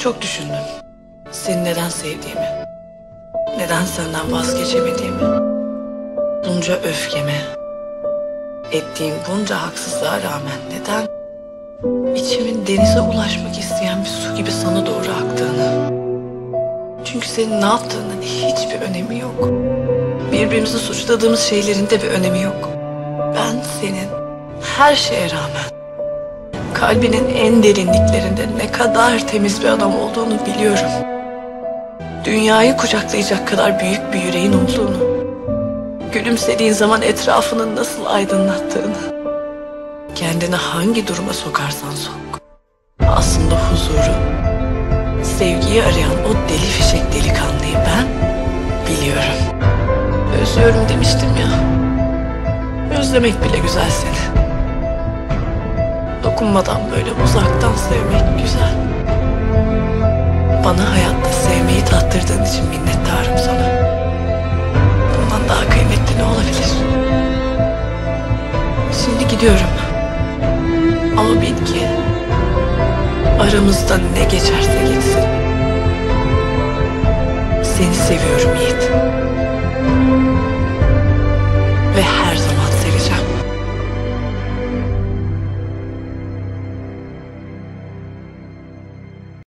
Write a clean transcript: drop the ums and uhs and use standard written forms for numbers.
Çok düşündüm. Seni neden sevdiğimi, neden senden vazgeçemediğimi, bunca öfkeme, ettiğim bunca haksızlığa rağmen neden içimin denize ulaşmak isteyen bir su gibi sana doğru aktığını. Çünkü senin ne yaptığının hiçbir önemi yok. Birbirimizi suçladığımız şeylerin de bir önemi yok. Ben senin her şeye rağmen kalbinin en derinliklerinde ne kadar temiz bir adam olduğunu biliyorum. Dünyayı kucaklayacak kadar büyük bir yüreğin olduğunu, gülümsediğin zaman etrafını nasıl aydınlattığını, kendini hangi duruma sokarsan sok, aslında huzuru, sevgiyi arayan o deli fişek delikanlıyı ben biliyorum. Özlüyorum demiştim ya, özlemek bile güzel seni. Dokunmadan böyle uzaktan sevmek güzel. Bana hayatta sevmeyi tattırdığın için minnettarım sana. Bundan daha kıymetli ne olabilir? Şimdi gidiyorum. Ama bil ki aramızda ne geçerse geçsin, seni seviyorum Yiğit.